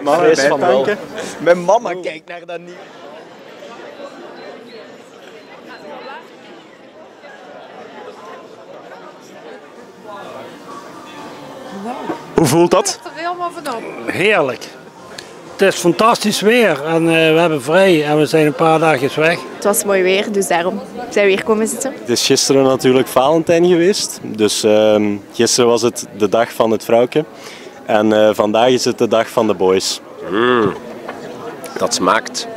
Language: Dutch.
Vrees van wel. Mijn mama kijkt naar dat niet. Hoe voelt dat? Er helemaal vanop. Heerlijk. Het is fantastisch weer en we hebben vrij en we zijn een paar dagjes weg. Het was mooi weer, dus daarom zijn we hier komen zitten. Het is gisteren natuurlijk Valentijn geweest. Dus gisteren was het de dag van het vrouwtje. En vandaag is het de dag van de boys. Dat smaakt.